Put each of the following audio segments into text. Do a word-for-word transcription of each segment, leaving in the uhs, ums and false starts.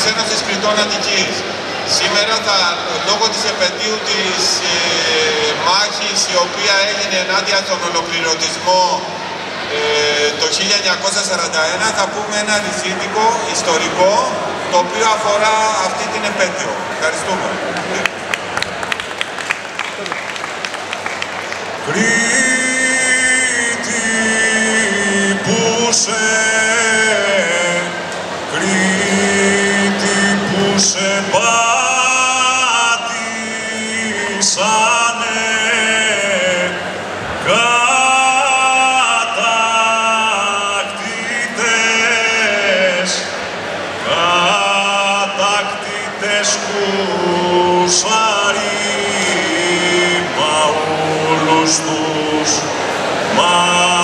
Ένωσης Κρητών Αττικής. Σήμερα, θα, λόγω της επετείου της ε, μάχης η οποία έγινε ενάντια στον ολοκληρωτισμό ε, το χίλια εννιακόσια σαράντα ένα, θα πούμε ένα ρησίτικο ιστορικό το οποίο αφορά αυτή την επέτειο. Ευχαριστούμε. Κρήτη που σε, Κρήτη που σε πάτησανε, κατακτητές, κατακτητές κουσάρι, μα όλους τους, μα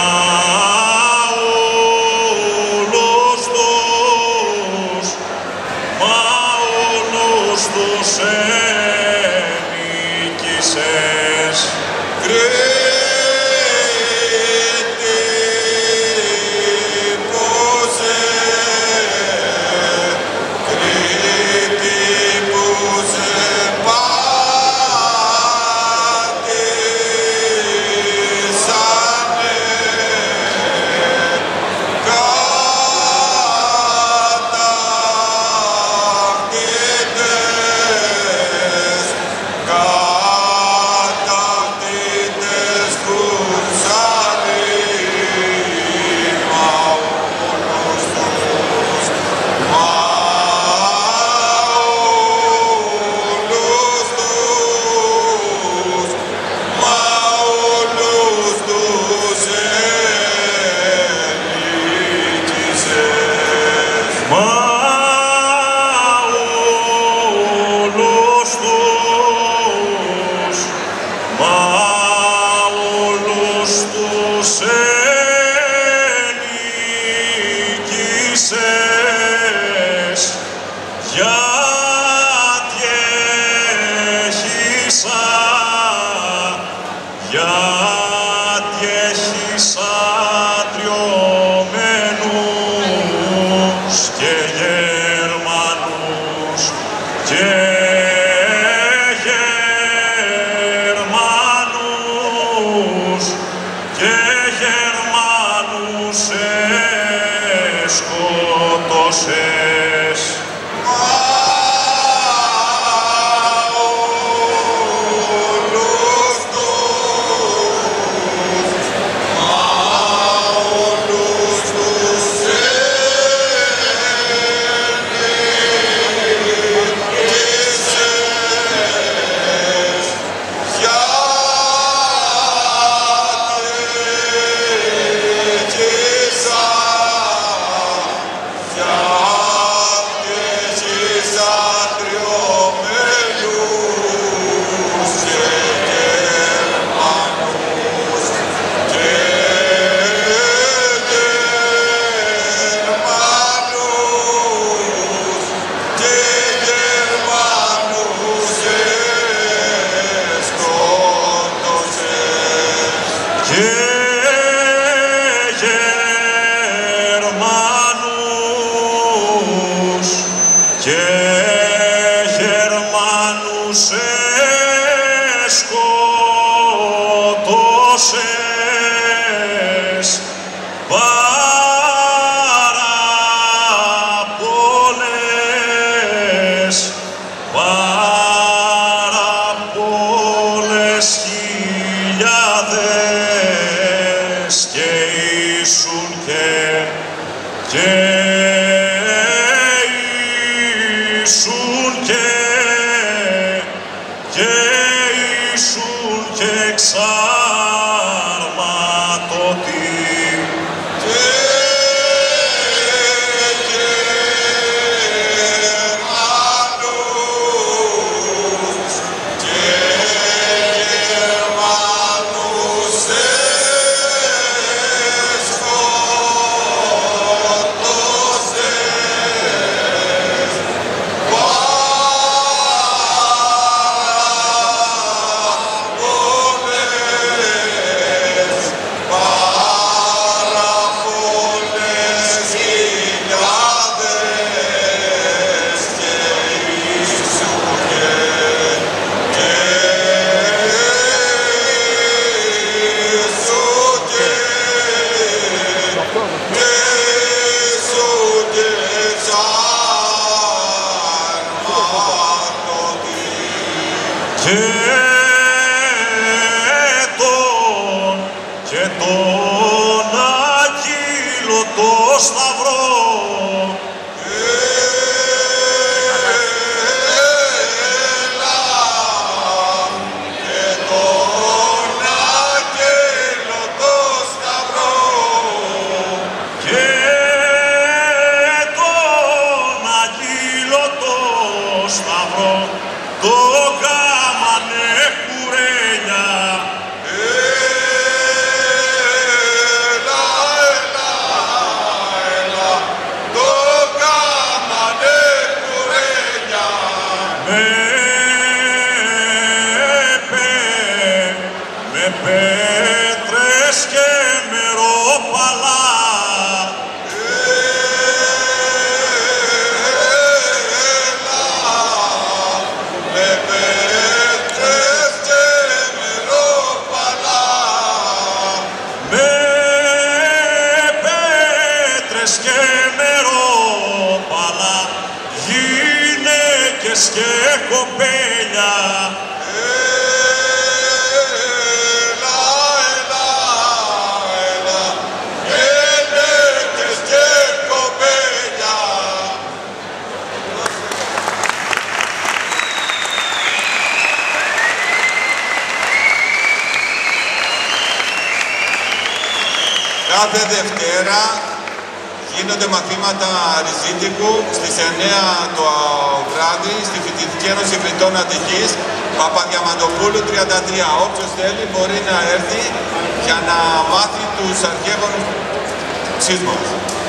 όλους τους, μα όλους τους ενίκησες. Κρήτη που σε, Κρήτη που σε πάτησανε, κατακτητές, κατακτητές κουσάρι, μα όλους τους, μα όλους τους, μα όλους τους ενίκησες. Μα όλους τους, μα όλους τους ενίκησες, γιατί έχεις α, γιατί έχεις ατριωμένους και Γερμανούς και Γερμανούς και Γερμανούς εσκότωσες. Όλους τους, μα όλους τους ενίκησες, γιατί έχεις α, γιατί έχεις ατριωμένους και Γερμανούς και Γερμανούς και Γερμανούς εσκότωσες. Και Γερμανούς και Γερμανούς εσκότωσες πάρα πολλές, πάρα πολλές χιλιάδες και ήσουν και, και ήσουν και, και ήσουν και εξάρματωτοι. Γερμανούς και Γερμανούς εσκότωσες, πάρα πολλές και κοπέλια. Έλα, έλα, έλα, γυναίκες και κοπέλια. Κάθε Δευτέρα γίνονται μαθήματα ριζίτικου στις εννιά το βράδυ στη Φοιτητική Ένωση Φοιτών Αττικής, Παπαδιαμαντοπούλου τριάντα τρία. Όποιος θέλει μπορεί να έρθει για να μάθει τους αρχαίους μας.